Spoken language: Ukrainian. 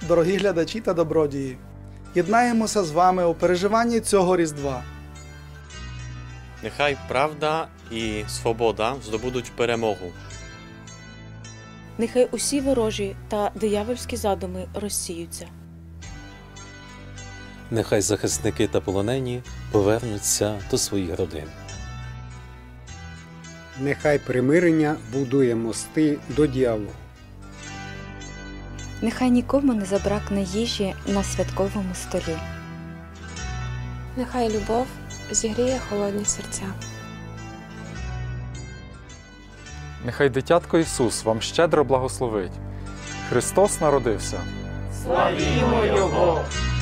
дорогі глядачі та добродії! Єднаємося з вами у переживанні цього Різдва. Нехай правда і свобода здобудуть перемогу. Нехай усі ворожі та диявольські задуми розсіються. Нехай захисники та полонені повернуться до своїх родин. Нехай примирення будує мости до діалогу. Нехай нікому не забракне їжі на святковому столі. Нехай любов зігріє холодні серця. Нехай дитятко Ісус вам щедро благословить. Христос народився. Славімо Його!